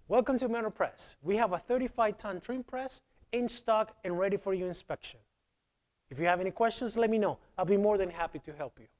Welcome to MetalPress. We have a 35-ton trim press in stock and ready for your inspection. If you have any questions, let me know. I'll be more than happy to help you.